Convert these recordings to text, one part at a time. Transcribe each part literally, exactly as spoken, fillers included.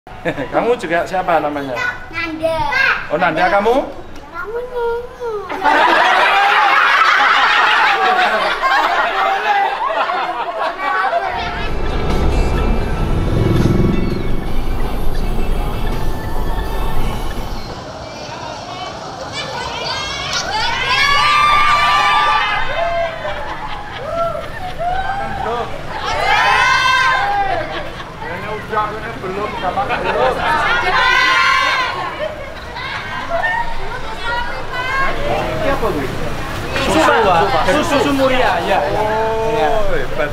Kamu juga siapa namanya? Nanda. Oh, Nanda kamu? Kamu nyanyi. Belum, nggak makan belum. Ini apa gue? Susu, Pak. Susu susu muria, ya. Oh, hebat.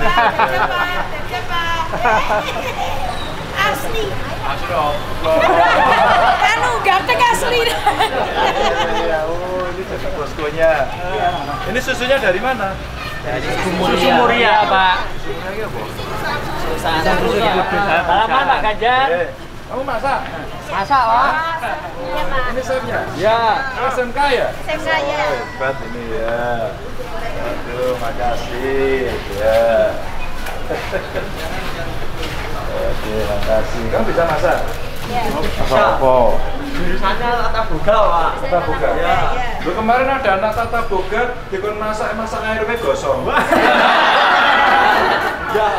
Asli. Asli apa? Anu ganteng asli. Ya, oh, ini susu boskunya. Ini susunya dari mana? Dari susu muria, Pak. Susunya apa? Susu muria. Salaman Pak Ganjar. Kamu masak? Masak, Pak. Ini chefnya? Ya. S M K ya? Saya saya. Hebat ini ya. Aduh, makasih. Ya. Oke, makasih. Kamu bisa masak? Ya. Masak apa? Jurusannya tata boga, Pak. Tata boga? Ya. Lu kemarin ada anak tata boga, dikon masak, masak airnya gosong. Ya.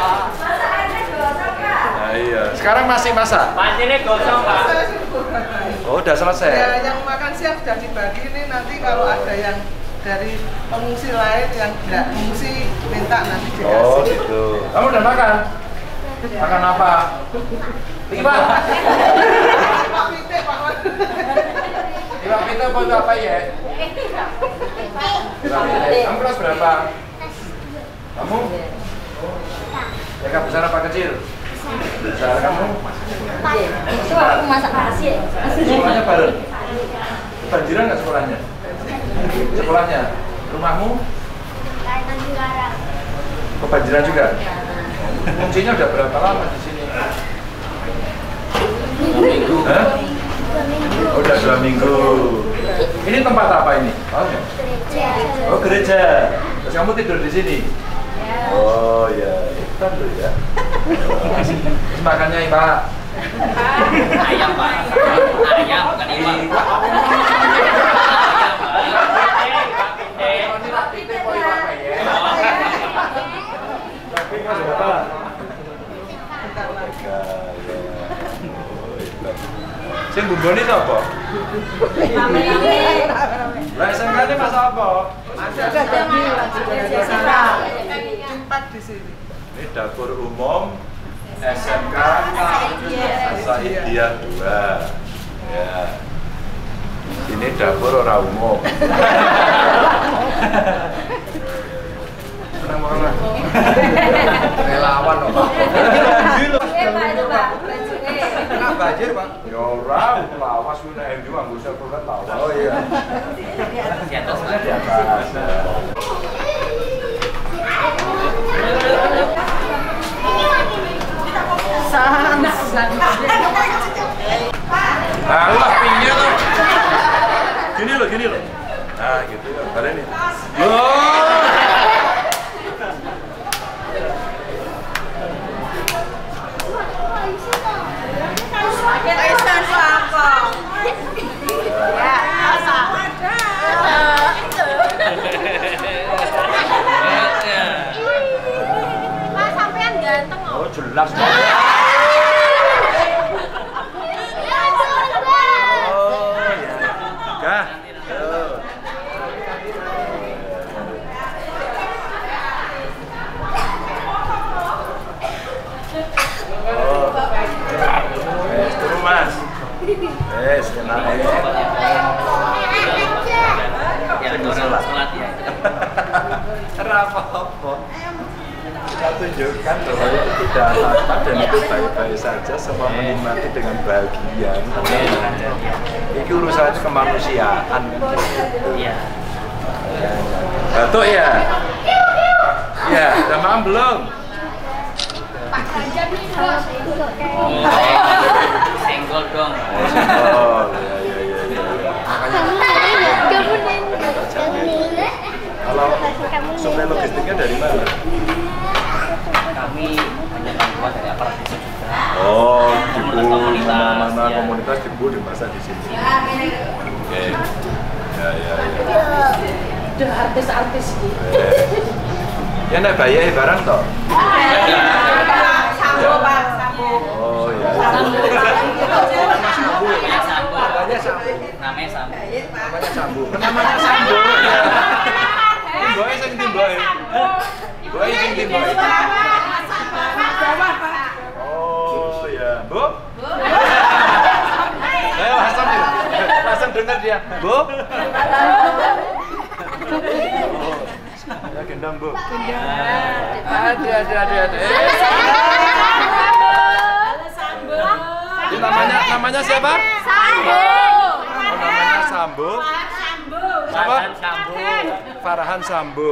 Nah iya. Sekarang masih masak? Pancinya gosong, Pak. Oh, udah selesai? Ya, yang makan siap sudah dibagi ini, nanti kalau ada yang dari pengungsi lain yang tidak mengungsi minta nanti dikasih. Oh gitu. Kamu udah makan? Makan apa? Iwak. Pak Pite, Pak Wan. Iwak pita apa itu apa ya? Iwak pita. Kamu kelas berapa? Kamu? Ya kak besar apa kecil? Besar. Kamu? Itu aku masak nasi. Sekolahnya bareng? Banjiran nggak sekolahnya? Sekolahnya? Rumahmu? Tanjung Karang. Kebanjiran juga? Fungsinya udah berapa lama di sini? Dua minggu. Hah? Dua minggu. Oh, udah dua minggu. Ini tempat apa ini? Oh, Gereja. oh gereja. Terus kamu tidur di sini? Oh ya, hebat loh ya. Terus makannya Pak? Ayam, Pak. Ayam, bukan iwak. Sing bumbone sapa? Lah S M K-ne masak apa? Ada jadi empat di sini. Ini dapur umum S M K Saidiyah dua. Ya. Ini dapur orang umum. Tenang banget. Relawan loh, Pak. Eh, Pak, itu Pak. Bajunya. Kena banjir, Pak. Ya ora, lawas ku nek ndi nganggo sekolah lawas. Oh iya. Di atas, Pak. Di atas. Nah, lu lah pinggir tuh. Gini loh, gini loh. Nah, gitu ya. Balik nih. Oh. Pak, sampean ganteng loh. Oh, jelas. Yes, kenal ya. Ya, orang sholat ya. Apa-apa. Kita tunjukkan bahwa itu tidak apa-apa dan itu baik-baik saja, semua menikmati dengan bahagia. Ini urusannya kemanusiaan. Iya. Batuk ya? Iya, udah makan belum? Pak Ganjar nih bos. Senggol dong. Oh, iya iya iya iya. Kamu Kalau suplai logistiknya dari mana? Kami hanya bantuan dari aparat desa juga. Oh, Komunitas-komunitas. Mana-mana komunitas Dembo dimasak di sini. Oke. Ya ya ya. Udah artis-artis gitu. Ya nek bayahe barang toh. Sambo, Pak, sambo. Oh iya. Namanya Sambo. Namanya Sambo. Namanya Sambo. Namanya Sambo. Timboe sing timboe. Timboe sing timboe. Oh ya, Bu. Ayo langsung langsung dengar dia. Bu. Ya gendong, Bu. Ada ada ada ada. Ini namanya namanya siapa? Sambo. Oh, namanya Sambo. Siapa? Sambo. Farhan Sambo.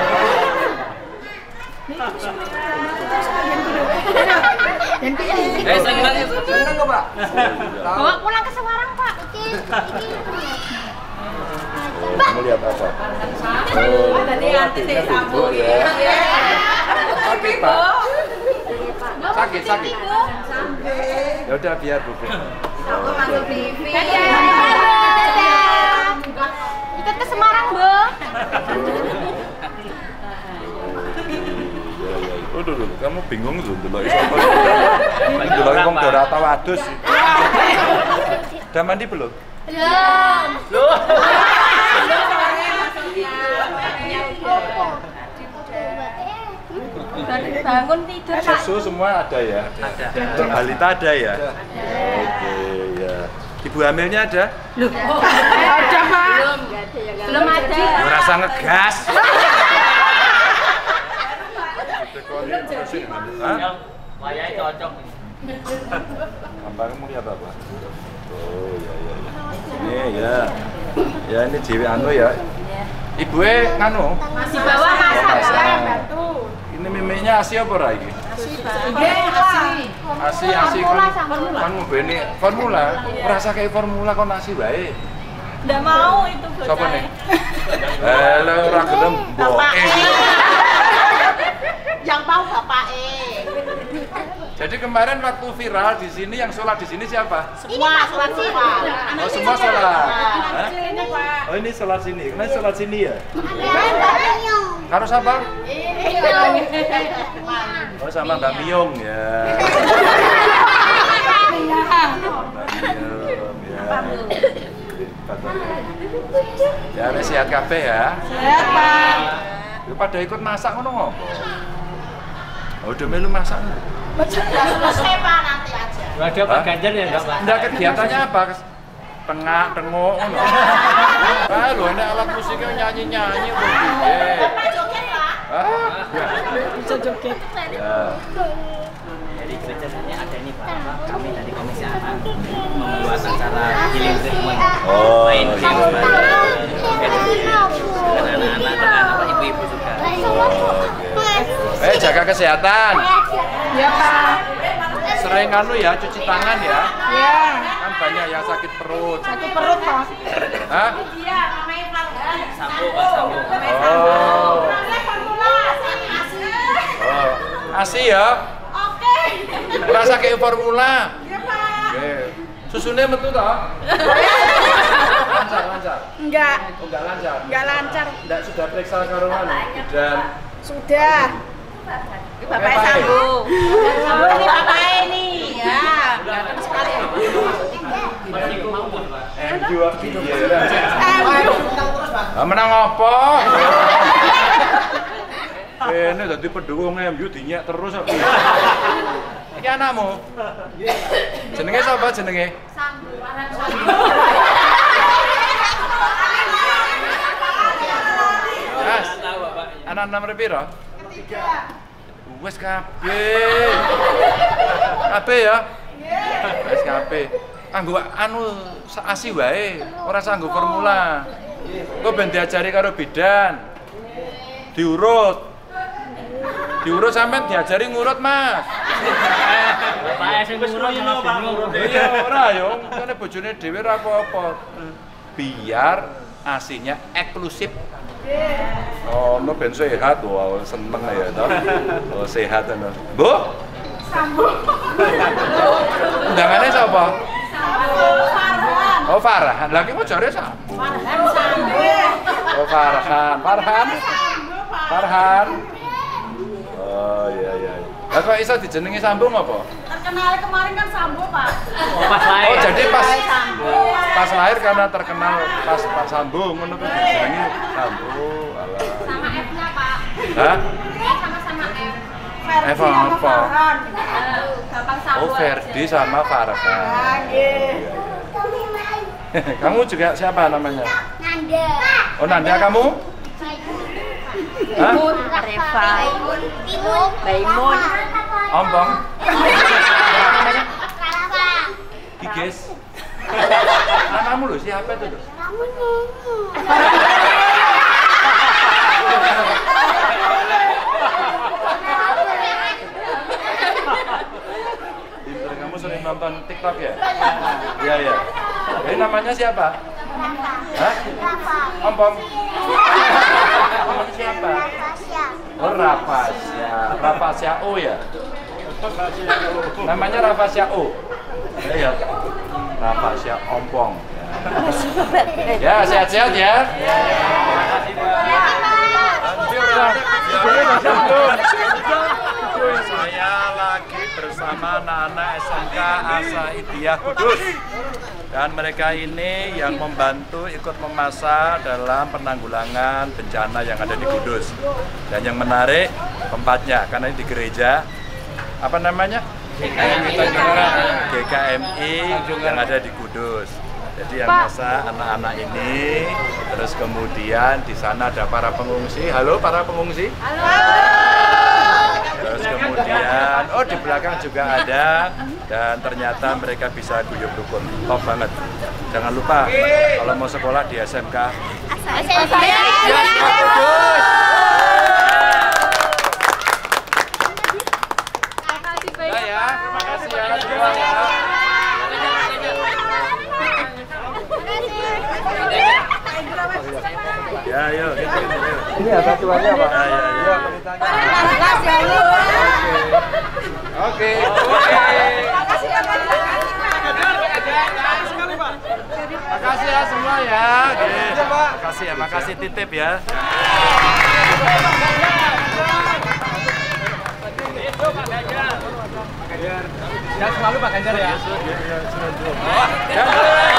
Eh, seneng Seneng kok, Pak? Bawa pulang ke Semarang, Pak. Oh, kamu lihat apa? Oh, Tadi artisnya Sambo ya. Sakit, Pak. Sakit, sakit. Ya udah biar Bu. Sambo masuk T V. Ikut ke Semarang, Bu. Oh, dulu, kamu bingung tuh dulu iso. Dulu wong ora tau adus. Udah mandi belum? Belum. Loh. Bangun tidur, Pak. Susu semua ada ya? Ada. Untuk balita ada ya? Oke, ya. Ibu hamilnya ada? Ada, Pak. Belum, belum ada. Merasa ngegas. Hah? Wayai cocok. Apa kamu lihat apa? Oh ya ya ya. Ini ya. Ya ini Jiwi anu ya. Ibu e nganu? Masih bawa masak. Ini mimiknya asi apa ora iki? Asi, asi kon kon ngobeni formula. Rasa kayak formula kon asi wae. Nggak mau itu bocah. Sopo nih? Eh, lho ora gelem mboke. Yang mau bapak E. Jadi kemarin waktu viral di sini yang sholat di sini siapa? Semua, sholat semua. Oh semua sholat. Hah? Ini, Pak. Oh ini sholat sini. Kemarin sholat sini ya? Harus apa? Oh sama Mbak Miyong ya. Ya, ya sehat kabeh ya. Sehat, Pak. Lu pada ikut masak ngono ngopo? Oh, udah melu masak. Selesai, Pak, nanti aja. Ada Pak Ganjar ya enggak, Pak? Enggak, kegiatannya apa? Tengah, tengok ngono. Ah, lu enak alat musiknya nyanyi-nyanyi kok piye? Bapak joget, Pak. Ah, Bisa joget. ya. Jadi kerjanya ada ini Pak. Kami dari Komisi Anak membuat acara healing treatment. Oh, Main iya. games bareng. Dengan anak-anak dengan apa ibu-ibu juga. Eh, jaga kesehatan. Ya, Pak. Sering anu ya, cuci tangan ya. Ya. Kan banyak yang sakit perut. Sakit perut, Pak. Hah? Iya, namanya Farhan. Sambo, Pak Sambo. Oh. Oh, asi ya. Oke. Rasa kayak formula. Ya, Pak. Oke. Susunya metu toh? Lancar, lancar. Enggak, Oh, enggak lancar. enggak lancar. Enggak sudah periksa karo anu dan Sudah. Ini Bapak Sambo. Sambo ini Bapak ini. Ya, ganteng sekali. Masih mau Pak. M dua iya. Eh, Ah menang apa? Ini dadi pendukung M U dinyek terus kok. Iki anakmu. Jenenge sapa jenenge? Sambo, Farhan Sambo. Mas, Tahu Bapak. anak nomor piro? Ketiga. Wes kabeh. Kabeh ya? Wes kabeh. Anggo anu asi wae, ora sanggo formula. Kok ben diajari karo bidan. Diurut. Diurut sampean diajari ngurut, Mas. Bapak sing wis ngurut malah bingung. Iya, ora yo, kene bojone dhewe ora apa-apa. Biar asinya eksklusif. Oh, no ben sehat, wow, seneng ya toh. Oh, sehat ana. Bu? Undangannya siapa? Oh Farhan, lagi mau cari siapa? Oh Farhan, Farhan, Farhan. Oh iya iya. Lah kok iso dijenengi Sambung apa? Terkenal kemarin kan Sambo, Pak. Oh, pas lahir. Oh jadi pas pas lahir karena terkenal pas pas Sambung ngono kuwi dijenengi Sambung. Alah. Sama F-nya, Pak. Hah? Sama-sama F. F apa? Gampang Sambo. Oh Ferdi sama Farhan. Kamu juga siapa namanya? Nanda. Oh Nanda kamu? Hah? Reva. Timun. Baimun. Ompong? Rafa. Giges? Namamu loh siapa itu? Loh? Kamu nyanyi. Pinter, kamu sering nonton TikTok ya? Iya iya. Jadi namanya siapa? Hah? Rafa. Ompong? Ompong siapa? Rafa. Oh Rafasya. Rafasya O ya? Namanya Rafasya O? Iya. Rafasya Ompong. Ya sehat-sehat ya. Saya lagi bersama anak-anak S M K Asaidiyah Kudus. Dan mereka ini yang membantu ikut memasak dalam penanggulangan bencana yang ada di Kudus. Dan yang menarik tempatnya, karena ini di gereja, apa namanya? G K M I yang ada di Kudus. Jadi yang masak anak-anak ini, terus kemudian di sana ada para pengungsi. Halo para pengungsi. Halo. Terus kemudian, oh di belakang juga ada, dan ternyata mereka bisa guyub rukun, top banget. Jangan lupa kalau mau sekolah di S M K. Nah ya, terima kasih ya semua ya. Ya, yuk, gitu, gitu, yuk. Ini apa tuannya Pak? Ya, ya, ya. Oke. Oke. Makasih ya semua ya. Makasih ya, makasih titip ya. Itu Pak Ganjar. Pak Ganjar. Dan selalu Pak Ganjar ya. Ya.